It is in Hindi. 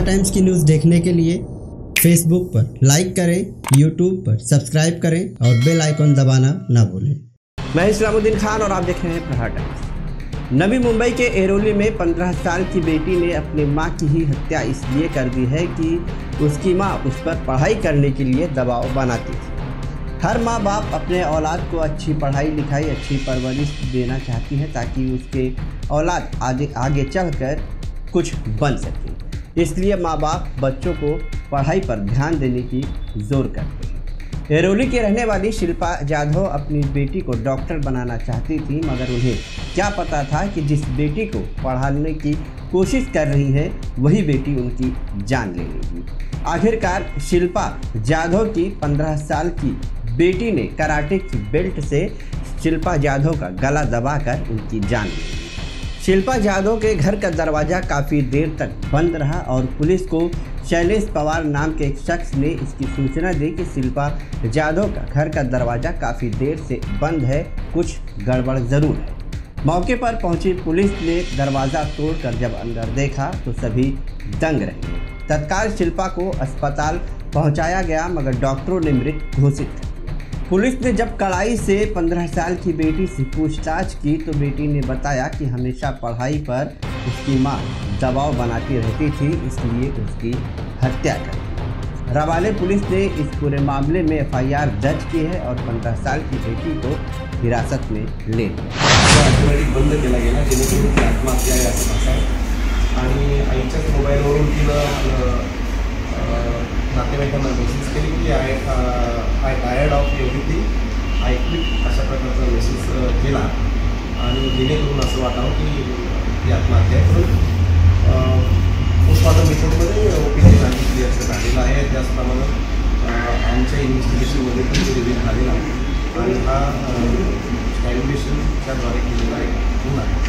स्टार टाइम्स की न्यूज़ देखने के लिए फेसबुक पर लाइक करें, यूट्यूब पर सब्सक्राइब करें और बेल आइकन दबाना ना भूलें। मैं इस्लामुद्दीन खान और आप देख रहे हैं प्रहार टाइम्स। नवी मुंबई के एरोली में 15 साल की बेटी ने अपनी मां की ही हत्या इसलिए कर दी है कि उसकी मां उस पर पढ़ाई करने के लिए दबाव बनाती थी। हर माँ बाप अपने औलाद को अच्छी पढ़ाई लिखाई, अच्छी परवरिश देना चाहती है ताकि उसके औलाद आगे चलकर कुछ बन सके। इसलिए माँ बाप बच्चों को पढ़ाई पर ध्यान देने की जोर करते हैं। एरोली की रहने वाली शिल्पा जाधव अपनी बेटी को डॉक्टर बनाना चाहती थी, मगर उन्हें क्या पता था कि जिस बेटी को पढ़ाने की कोशिश कर रही है वही बेटी उनकी जान ले लेगी। आखिरकार शिल्पा जाधव की 15 साल की बेटी ने कराटे की बेल्ट से शिल्पा जाधव का गला दबाकर उनकी जान ले ली। शिल्पा जाधव के घर का दरवाज़ा काफ़ी देर तक बंद रहा और पुलिस को शैलेश पवार नाम के एक शख्स ने इसकी सूचना दी कि शिल्पा जाधव का घर का दरवाज़ा काफ़ी देर से बंद है, कुछ गड़बड़ ज़रूर है। मौके पर पहुंची पुलिस ने दरवाज़ा तोड़कर जब अंदर देखा तो सभी दंग रहे। तत्काल शिल्पा को अस्पताल पहुंचाया गया, मगर डॉक्टरों ने मृत घोषित कर दिया। पुलिस ने जब कड़ाई से 15 साल की बेटी से पूछताछ की तो बेटी ने बताया कि हमेशा पढ़ाई पर उसकी मां दबाव बनाती रहती थी, इसलिए उसकी हत्या कर दी। रवाले पुलिस ने इस पूरे मामले में FIR दर्ज की है और 15 साल की बेटी को हिरासत में ले लिया। बंद केला गेला जेणेकरून ती आत्महत्या आहे असं भास आहे आणि आईच्याच मोबाईलवरून तिनं नातेवाईकांना मेसेज केली की I tired of everything, I quit अशा प्रकारचा मेसेज केला आणि जेणेकरून असं वाटावं की ती आत्महत्या आहे। म्हणून पोस्टमॉर्टम रिपोर्टमध्ये OPD सांगितली असं झालेलं आहे, त्याचप्रमाणे आमच्या इन्व्हेस्टिगेशनमध्ये पण रिव्हील झालेला आहे आणि हा कॅल्क्युलेशनच्याद्वारे केलेला एक गुन्हा आहे।